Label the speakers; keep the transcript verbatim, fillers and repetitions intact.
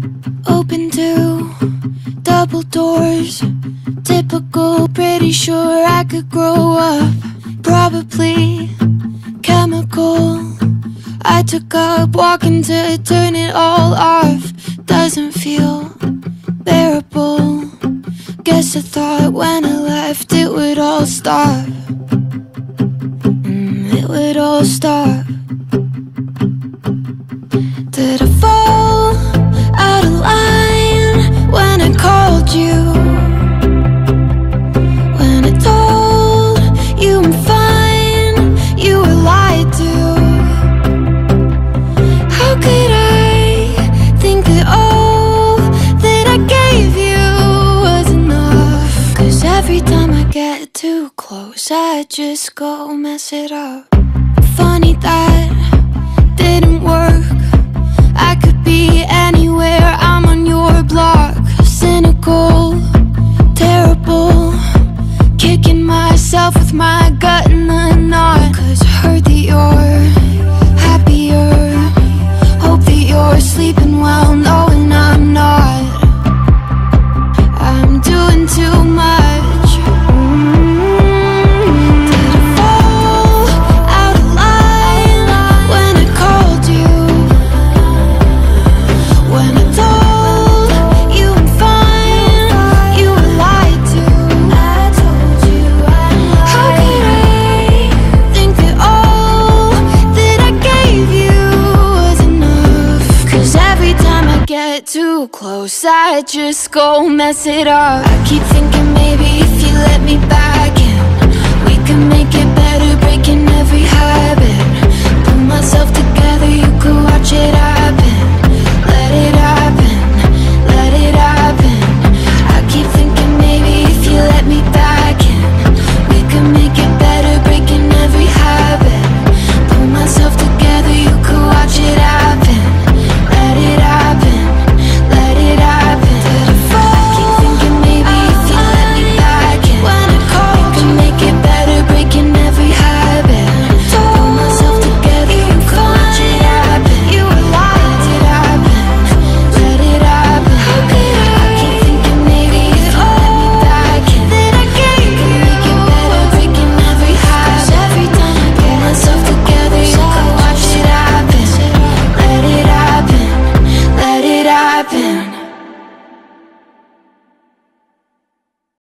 Speaker 1: Open to double doors. Typical, pretty sure I could grow up. Probably chemical. I took up walking to turn it all off. Doesn't feel bearable. Guess I thought when I left it would all stop. mm, It would all stop. Did I fall out of line when I called you? When I told you I'm fine, you were lied to. How could I think that all that I gave you was enough? 'Cause every time I get too close, I just go mess it up. Funny that didn't work. I could be anywhere, I'm on your block. Cynical, terrible, kicking myself with my gut in the knot. 'Cause I heard that you're happier. Hope that you're sleeping well, knowing I'm not. I'm doing too much. mm-hmm. Did I fall out of line when I called you? When I told you I'm fine, you were lied to. I told you I'm lying. How could I think that all that I gave you was enough? 'Cause every time I get too close, I just go mess it up. I keep thinking maybe if you let me back in, we can make it better, breaking every habit.